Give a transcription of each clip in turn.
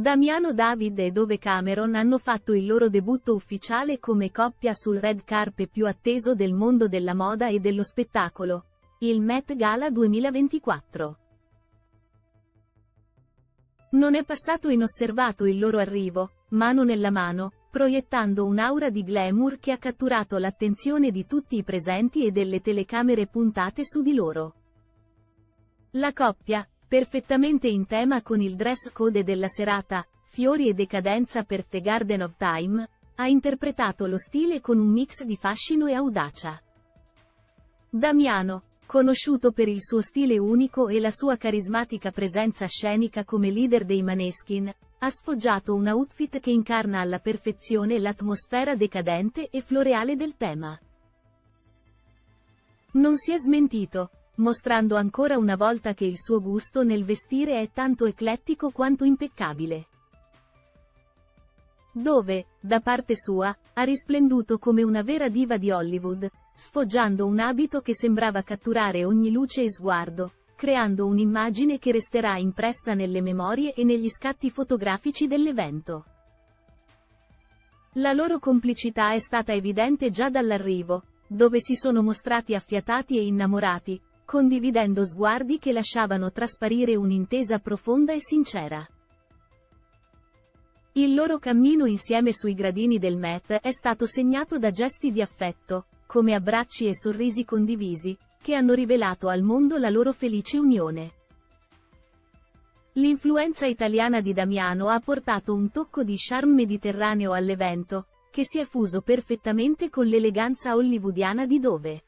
Damiano David e Dove Cameron hanno fatto il loro debutto ufficiale come coppia sul red carpet più atteso del mondo della moda e dello spettacolo, il Met Gala 2024. Non è passato inosservato il loro arrivo, mano nella mano, proiettando un'aura di glamour che ha catturato l'attenzione di tutti i presenti e delle telecamere puntate su di loro. La coppia, perfettamente in tema con il dress code della serata, fiori e decadenza per The Garden of Time, ha interpretato lo stile con un mix di fascino e audacia. Damiano, conosciuto per il suo stile unico e la sua carismatica presenza scenica come leader dei Maneskin, ha sfoggiato un outfit che incarna alla perfezione l'atmosfera decadente e floreale del tema. Non si è smentito, mostrando ancora una volta che il suo gusto nel vestire è tanto eclettico quanto impeccabile. Dove, da parte sua, ha risplenduto come una vera diva di Hollywood, sfoggiando un abito che sembrava catturare ogni luce e sguardo, creando un'immagine che resterà impressa nelle memorie e negli scatti fotografici dell'evento. La loro complicità è stata evidente già dall'arrivo, dove si sono mostrati affiatati e innamorati, condividendo sguardi che lasciavano trasparire un'intesa profonda e sincera. Il loro cammino insieme sui gradini del Met è stato segnato da gesti di affetto, come abbracci e sorrisi condivisi, che hanno rivelato al mondo la loro felice unione. L'influenza italiana di Damiano ha portato un tocco di charme mediterraneo all'evento, che si è fuso perfettamente con l'eleganza hollywoodiana di Dove.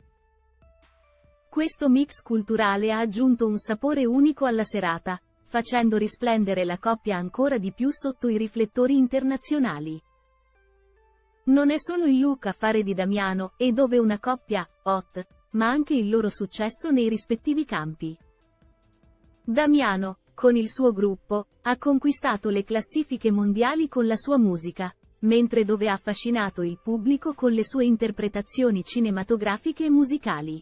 Questo mix culturale ha aggiunto un sapore unico alla serata, facendo risplendere la coppia ancora di più sotto i riflettori internazionali. Non è solo il look a fare di Damiano e Dove una coppia hot, ma anche il loro successo nei rispettivi campi. Damiano, con il suo gruppo, ha conquistato le classifiche mondiali con la sua musica, mentre Dove ha affascinato il pubblico con le sue interpretazioni cinematografiche e musicali.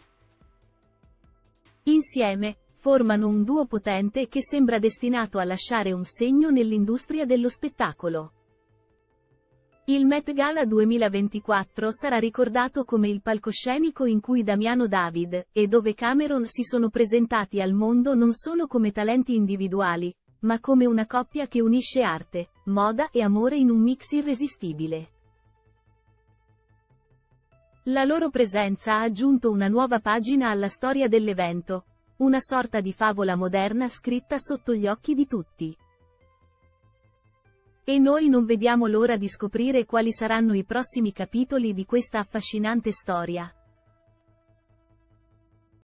Insieme, formano un duo potente che sembra destinato a lasciare un segno nell'industria dello spettacolo. Il Met Gala 2024 sarà ricordato come il palcoscenico in cui Damiano David e Dove Cameron si sono presentati al mondo non solo come talenti individuali, ma come una coppia che unisce arte, moda e amore in un mix irresistibile. La loro presenza ha aggiunto una nuova pagina alla storia dell'evento, una sorta di favola moderna scritta sotto gli occhi di tutti. E noi non vediamo l'ora di scoprire quali saranno i prossimi capitoli di questa affascinante storia.